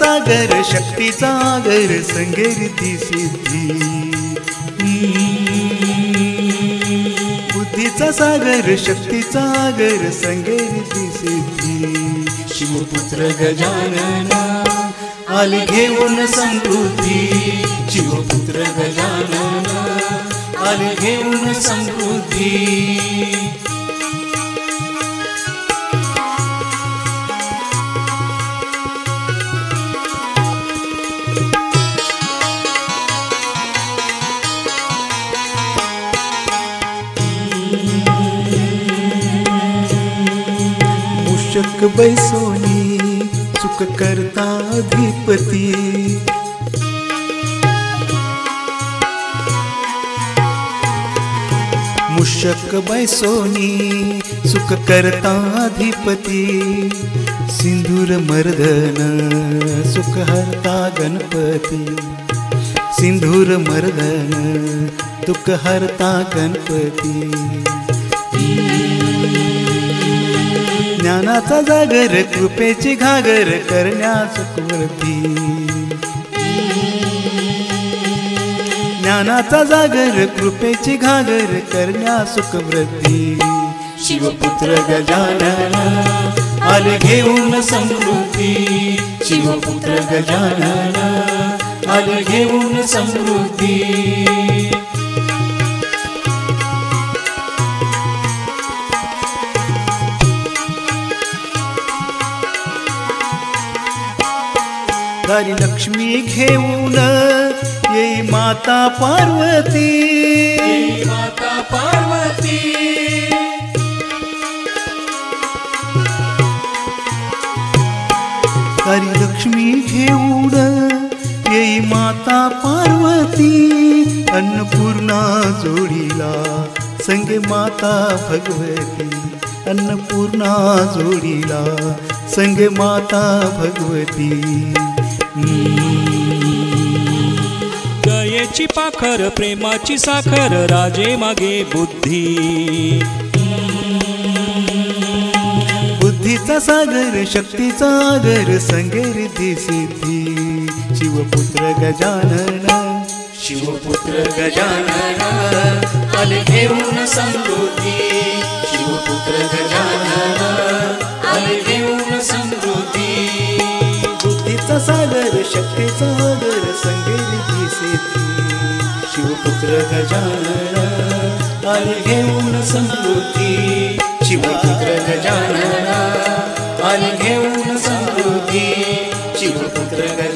सागर शक्तीचा आगर संगेरिती सिद्धी बुद्धीचा सागर शक्तीचा आगर संगेरिती सिद्धी शिवपुत्र गजानन आले घेऊन समृद्धी शिवपुत्र गजानन आले घेऊन समृद्धी मूषक बैसोनी सुख करता अधिपती मूषक बैसोनी सुख करता अधिपती सिंधूर मर्दन सुख हरता गणपती सिंधूर मर्दन दुःख हरता गणपती ज्ञानाचा जागर कृपेची घागर करण्यास सुखवृत्ती ज्ञानाचा जागर कृपेची घागर करण्यास सुखवृत्ती शिवपुत्र गजानन आले घेऊन समृद्धी शिवपुत्र गजानन आले घेऊन समृद्धी दारी लक्ष्मी घेऊन येई माता पार्वती माता पार्वती दारी लक्ष्मी घेऊन येई माता पार्वती अन्नपूर्णा जोडीला संगे माता भगवती अन्नपूर्णा जोडीला संगे माता भगवती दयेची पाखर प्रेमाची साखर राजे मागे बुद्धी बुद्धीचा सागर शक्तीचा आगर संगेरिती सिद्धी शिवपुत्र गजानन शिवपुत्र गजानन आले घेऊन समृद्धी शिवपुत्र गजानन आले घेऊन समृद्धी बुद्धीचा सागर शक्तीचा आगर संगेरिती सिद्धी शिवपुत्र गजानन आले घेऊन समृद्धी शिवपुत्र गजानन आले घेऊन समृद्धी शिवपुत्र गजानन